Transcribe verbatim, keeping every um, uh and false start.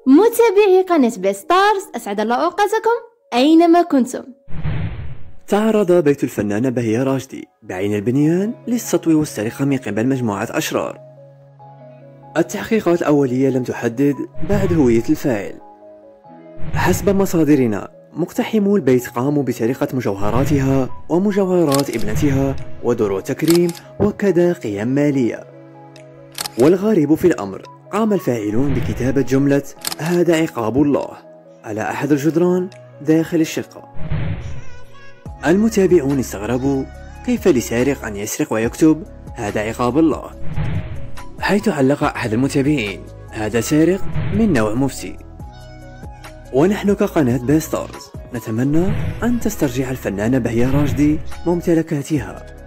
متابعي قناة بيستارز، أسعد الله أوقاتكم أينما كنتم. تعرض بيت الفنانة بهية راشدي بعين البنيان للسطو والسرقة من قبل مجموعة أشرار. التحقيقات الأولية لم تحدد بعد هوية الفاعل. حسب مصادرنا، مقتحمو البيت قاموا بسرقة مجوهراتها ومجوهرات ابنتها ودروع تكريم وكذا قيم مالية. والغريب في الأمر، قام الفاعلون بكتابة جملة "هذا عقاب الله" على أحد الجدران داخل الشقة. المتابعون استغربوا كيف لسارق أن يسرق ويكتب "هذا عقاب الله"، حيث علق أحد المتابعين "هذا سارق من نوع مفتي". ونحن كقناة بيستارز نتمنى أن تسترجع الفنانة بهية راشدي ممتلكاتها